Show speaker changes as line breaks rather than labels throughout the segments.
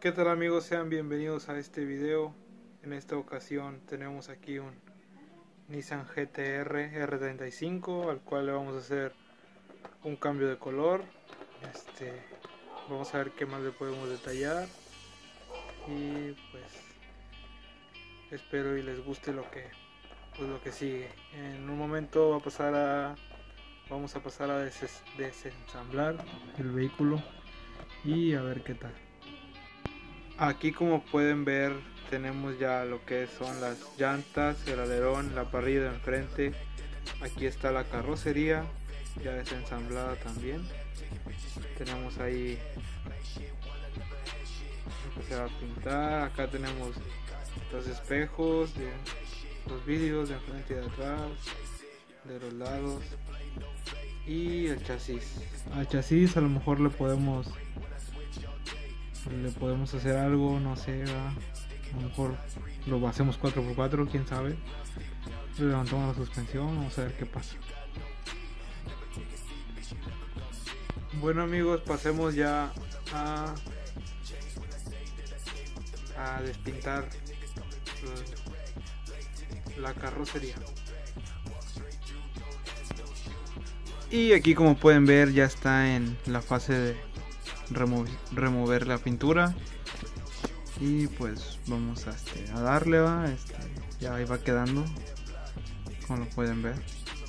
¿Qué tal amigos? Sean bienvenidos a este video. En esta ocasión tenemos aquí un Nissan GT-R R35 al cual le vamos a hacer un cambio de color. Vamos a ver qué más le podemos detallar y pues espero y les guste lo que sigue. En un momento vamos a pasar a desensamblar el vehículo y a ver qué tal. Aquí, como pueden ver, tenemos ya lo que son las llantas, el alerón, la parrilla de enfrente. Aquí está la carrocería ya desensamblada también. Tenemos ahí lo que se va a pintar. Acá tenemos los espejos, los vidrios de enfrente y de atrás, de los lados, y el chasis. Al chasis a lo mejor le podemos hacer algo, no sé, a lo mejor lo hacemos 4x4, quién sabe. Le levantamos la suspensión, vamos a ver qué pasa. Bueno amigos, pasemos ya a despintar la carrocería. Y aquí, como pueden ver, ya está en la fase de remover la pintura. Y pues vamos a darle, ya ahí va quedando, como lo pueden ver.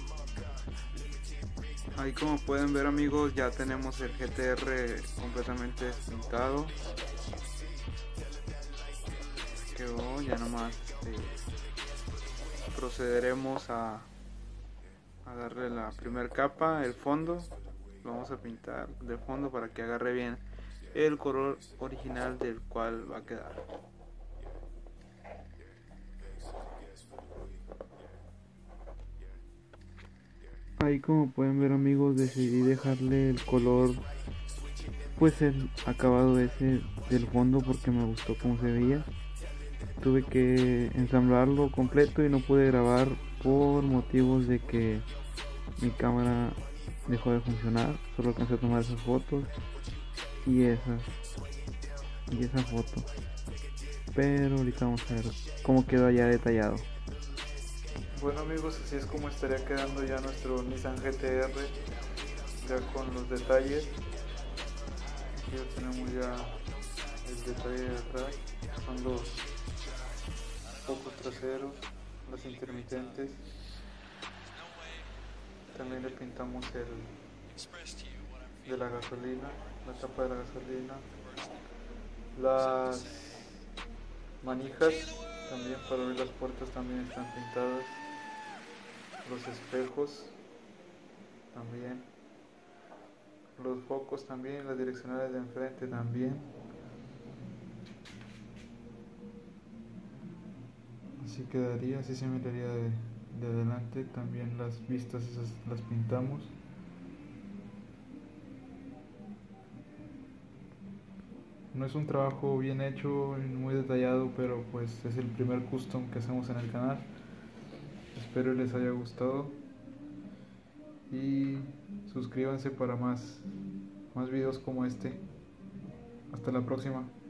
Ahí, como pueden ver amigos, ya tenemos el GT-R completamente despintado. Quedó, ya nomás procederemos a darle la primera capa, el fondo. Lo vamos a pintar de fondo para que agarre bien el color original del cual va a quedar. Ahí, como pueden ver amigos, decidí dejarle el color, pues el acabado ese del fondo, porque me gustó cómo se veía. Tuve que ensamblarlo completo y no pude grabar por motivos de que mi cámara dejó de funcionar. Solo alcancé a tomar esas fotos y esa foto, pero ahorita vamos a ver cómo quedó ya detallado. Bueno amigos, así es como estaría quedando ya nuestro Nissan GT-R, ya con los detalles. Aquí ya tenemos ya el detalle de atrás, son los focos traseros, los intermitentes. También le pintamos el de la gasolina, la tapa de la gasolina, las manijas también para abrir las puertas también están pintadas, los espejos también, los focos también, las direccionales de enfrente también. Así quedaría, así se miraría de adelante. También las vistas esas las pintamos. No es un trabajo bien hecho, muy detallado, pero pues es el primer custom que hacemos en el canal. Espero les haya gustado y suscríbanse para más videos como este. Hasta la próxima.